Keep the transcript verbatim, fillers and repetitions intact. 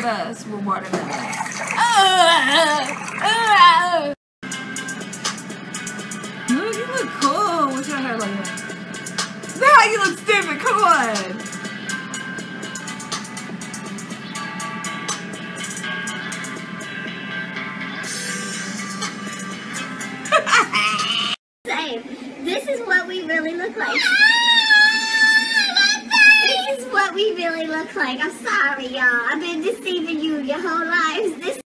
with us with watermelons. Uh, uh, Look, you look cool with your hair like that. Now you look stupid. Come on. This is what we really look like. This is what we really look like. I'm sorry, y'all. I've been deceiving you your whole lives. This